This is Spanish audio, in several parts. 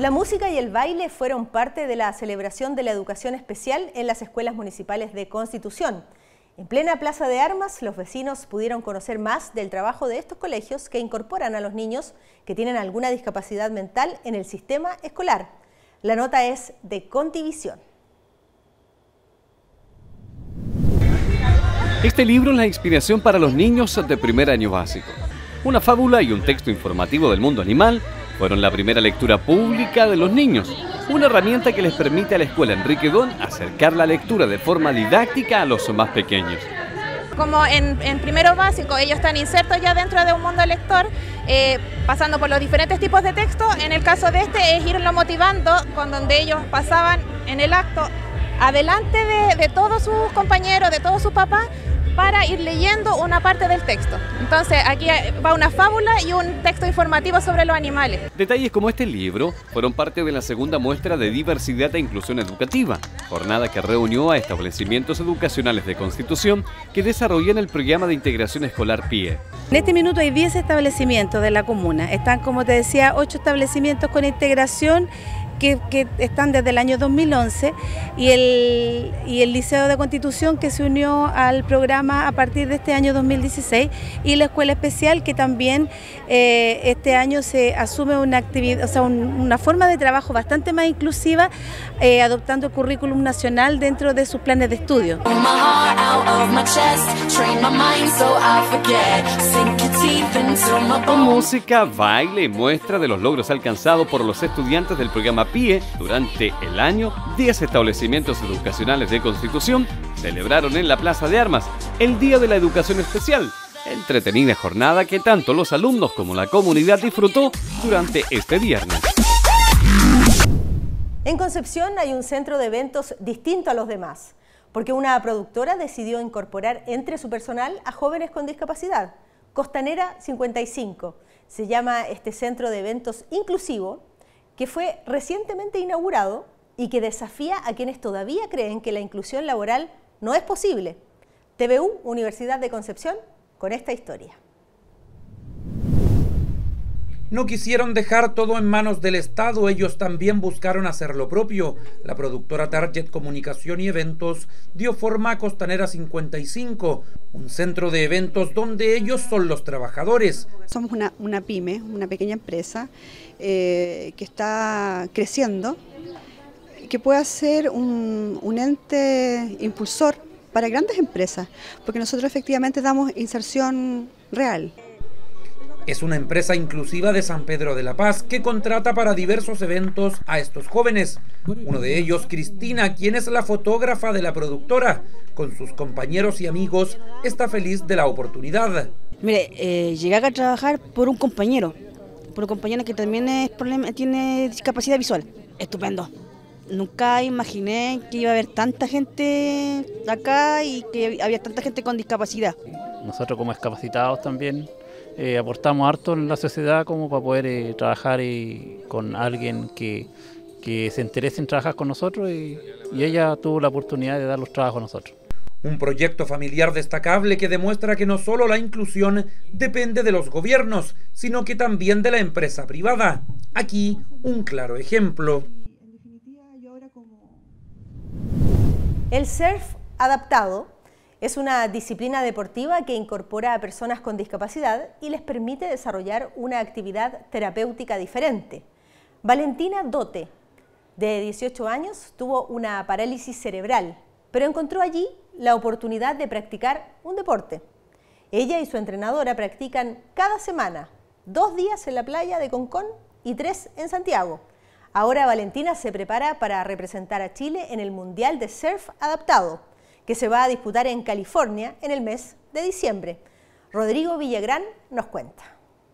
La música y el baile fueron parte de la celebración de la educación especial en las escuelas municipales de Constitución. En plena Plaza de Armas, los vecinos pudieron conocer más del trabajo de estos colegios que incorporan a los niños que tienen alguna discapacidad mental en el sistema escolar. La nota es de Contivisión. Este libro es la inspiración para los niños de primer año básico. Una fábula y un texto informativo del mundo animal fueron la primera lectura pública de los niños, una herramienta que les permite a la Escuela Enrique Don acercar la lectura de forma didáctica a los más pequeños. Como en primero básico ellos están insertos ya dentro de un mundo lector, pasando por los diferentes tipos de textos. En el caso de este es irlo motivando con donde ellos pasaban en el acto adelante de todos sus compañeros, de todos sus papás, para ir leyendo una parte del texto. Entonces aquí va una fábula y un texto informativo sobre los animales. Detalles como este libro fueron parte de la segunda muestra de diversidad e inclusión educativa, jornada que reunió a establecimientos educacionales de Constitución que desarrollan el programa de integración escolar PIE. En este minuto hay 10 establecimientos de la comuna. Están, como te decía, 8 establecimientos con integración que están desde el año 2011 y el Liceo de Constitución que se unió al programa a partir de este año 2016 y la Escuela Especial que también este año se asume una actividad, o sea, una forma de trabajo bastante más inclusiva, adoptando el currículum nacional dentro de sus planes de estudio. Con música, baile y muestra de los logros alcanzados por los estudiantes del programa PIE durante el año, 10 establecimientos educacionales de Constitución celebraron en la Plaza de Armas el Día de la Educación Especial, entretenida jornada que tanto los alumnos como la comunidad disfrutó durante este viernes. En Concepción hay un centro de eventos distinto a los demás, porque una productora decidió incorporar entre su personal a jóvenes con discapacidad. Costanera 55 se llama este centro de eventos inclusivo, que fue recientemente inaugurado y que desafía a quienes todavía creen que la inclusión laboral no es posible. TVU, Universidad de Concepción, con esta historia. No quisieron dejar todo en manos del Estado, ellos también buscaron hacer lo propio. La productora Target Comunicación y Eventos dio forma a Costanera 55, un centro de eventos donde ellos son los trabajadores. Somos una pyme, una pequeña empresa que está creciendo, que puede ser un ente impulsor para grandes empresas, porque nosotros efectivamente damos inserción real. Es una empresa inclusiva de San Pedro de la Paz que contrata para diversos eventos a estos jóvenes. Uno de ellos, Cristina, quien es la fotógrafa de la productora. Con sus compañeros y amigos, está feliz de la oportunidad. Mire, llegué acá a trabajar por un compañero que también tiene discapacidad visual. Estupendo. Nunca imaginé que iba a haber tanta gente acá y que había tanta gente con discapacidad. Nosotros como discapacitados también aportamos harto en la sociedad como para poder trabajar con alguien que se interese en trabajar con nosotros y ella tuvo la oportunidad de dar los trabajos a nosotros. Un proyecto familiar destacable que demuestra que no solo la inclusión depende de los gobiernos, sino que también de la empresa privada. Aquí un claro ejemplo. El surf adaptado es una disciplina deportiva que incorpora a personas con discapacidad y les permite desarrollar una actividad terapéutica diferente. Valentina Dote, de 18 años, tuvo una parálisis cerebral, pero encontró allí la oportunidad de practicar un deporte. Ella y su entrenadora practican cada semana, 2 días en la playa de Concón y 3 en Santiago. Ahora Valentina se prepara para representar a Chile en el Mundial de Surf Adaptado, que se va a disputar en California en el mes de diciembre. Rodrigo Villagrán nos cuenta.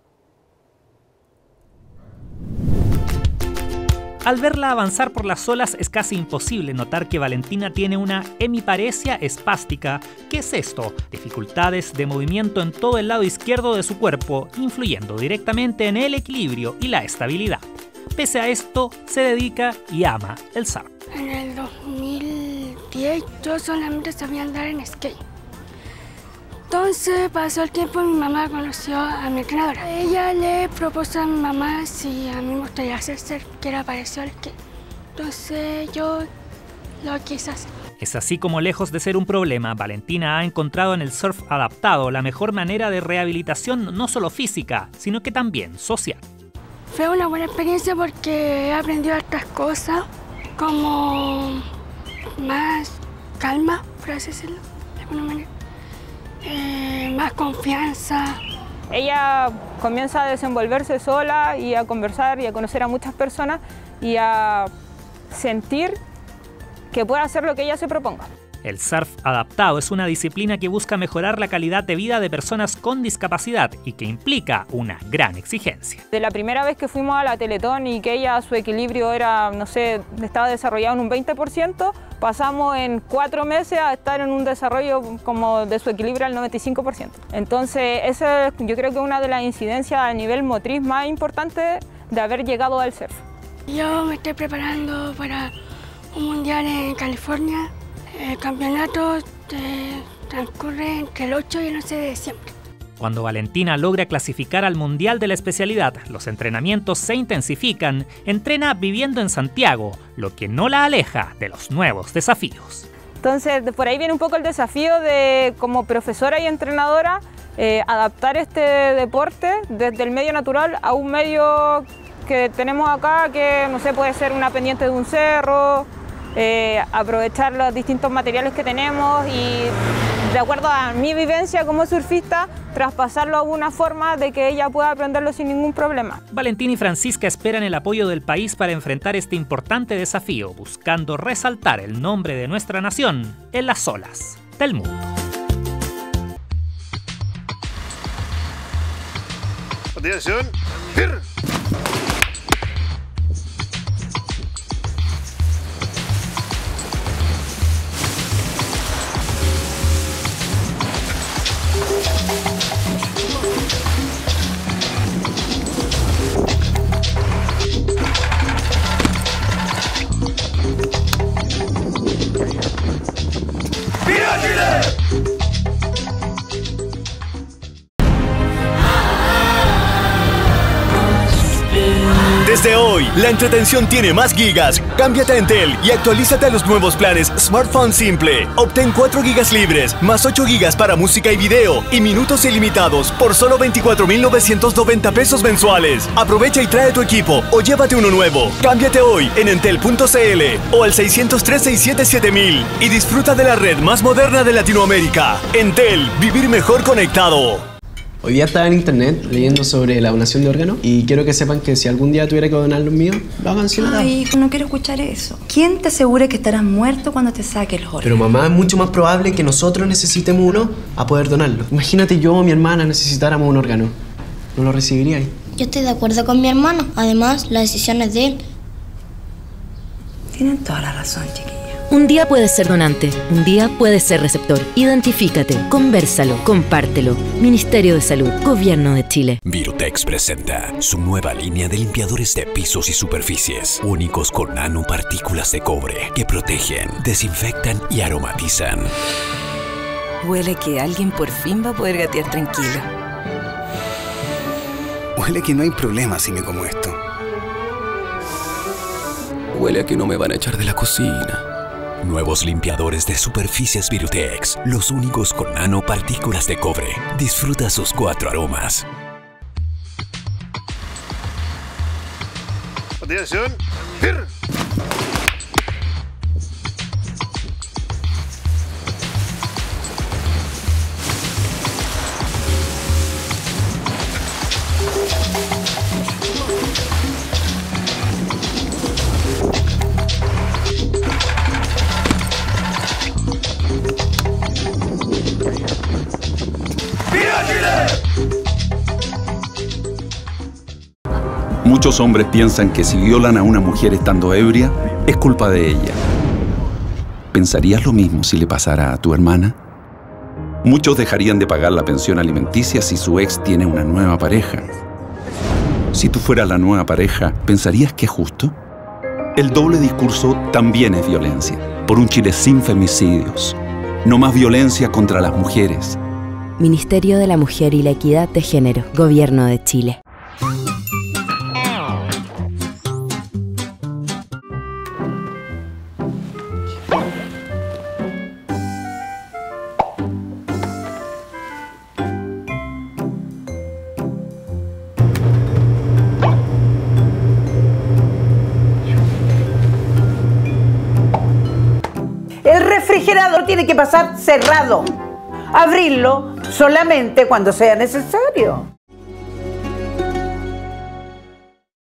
Al verla avanzar por las olas es casi imposible notar que Valentina tiene una hemiparesia espástica. ¿Qué es esto? Dificultades de movimiento en todo el lado izquierdo de su cuerpo, influyendo directamente en el equilibrio y la estabilidad. Pese a esto, se dedica y ama el surf. En el 2010 yo solamente sabía andar en skate. Entonces pasó el tiempo y mi mamá conoció a mi entrenadora. Ella le propuso a mi mamá si a mí me gustaría hacer surf, que era parecido al skate. Entonces yo lo quise hacer. Es así como, lejos de ser un problema, Valentina ha encontrado en el surf adaptado la mejor manera de rehabilitación no solo física, sino que también social. Fue una buena experiencia porque he aprendido otras cosas, como más calma, por así decirlo, de alguna manera. Más confianza. Ella comienza a desenvolverse sola y a conversar y a conocer a muchas personas y a sentir que puede hacer lo que ella se proponga. El surf adaptado es una disciplina que busca mejorar la calidad de vida de personas con discapacidad y que implica una gran exigencia. De la primera vez que fuimos a la Teletón y que ella, su equilibrio era, no sé, estaba desarrollado en un 20%, pasamos en 4 meses a estar en un desarrollo como de su equilibrio al 95%. Entonces, esa yo creo que es una de las incidencias a nivel motriz más importantes de haber llegado al surf. Yo me estoy preparando para un mundial en California. El campeonato transcurre entre el 8 y el 11 de diciembre. Cuando Valentina logra clasificar al Mundial de la especialidad, los entrenamientos se intensifican, entrena viviendo en Santiago, lo que no la aleja de los nuevos desafíos. Entonces, por ahí viene un poco el desafío de, como profesora y entrenadora, adaptar este deporte desde el medio natural a un medio que tenemos acá, que no sé, puede ser una pendiente de un cerro, aprovechar los distintos materiales que tenemos y, de acuerdo a mi vivencia como surfista, traspasarlo a una forma de que ella pueda aprenderlo sin ningún problema. Valentina y Francisca esperan el apoyo del país para enfrentar este importante desafío, buscando resaltar el nombre de nuestra nación en las olas del mundo. Atención, ¡fir! Desde hoy, la entretención tiene más gigas. Cámbiate a Entel y actualízate a los nuevos planes Smartphone Simple. Obtén 4 gigas libres, más 8 gigas para música y video, y minutos ilimitados por solo 24.990 pesos mensuales. Aprovecha y trae tu equipo o llévate uno nuevo. Cámbiate hoy en entel.cl o al 603-677-7000 y disfruta de la red más moderna de Latinoamérica. Entel, vivir mejor conectado. Hoy día estaba en internet leyendo sobre la donación de órganos y quiero que sepan que si algún día tuviera que donar los míos, lo hagan sin nada. Ay, hijo, no quiero escuchar eso. ¿Quién te asegura que estarás muerto cuando te saque los órganos? Pero mamá, es mucho más probable que nosotros necesitemos uno a poder donarlo. Imagínate yo o mi hermana necesitáramos un órgano. ¿No lo recibiríais? Yo estoy de acuerdo con mi hermano. Además, la decisión es de él. Tienen toda la razón, chiquilla. Un día puedes ser donante, un día puedes ser receptor. Identifícate, convérsalo, compártelo. Ministerio de Salud, Gobierno de Chile. Virutex presenta su nueva línea de limpiadores de pisos y superficies, únicos con nanopartículas de cobre que protegen, desinfectan y aromatizan. Huele que alguien por fin va a poder gatear tranquilo. Huele que no hay problema si me como esto. Huele a que no me van a echar de la cocina. Nuevos limpiadores de superficies Virutex, los únicos con nanopartículas de cobre. Disfruta sus 4 aromas. Atención, ¡fir! Muchos hombres piensan que si violan a una mujer estando ebria, es culpa de ella. ¿Pensarías lo mismo si le pasara a tu hermana? Muchos dejarían de pagar la pensión alimenticia si su ex tiene una nueva pareja. Si tú fueras la nueva pareja, ¿pensarías que es justo? El doble discurso también es violencia. Por un Chile sin femicidios. No más violencia contra las mujeres. Ministerio de la Mujer y la Equidad de Género, Gobierno de Chile. El refrigerador tiene que pasar cerrado. Abrirlo solamente cuando sea necesario.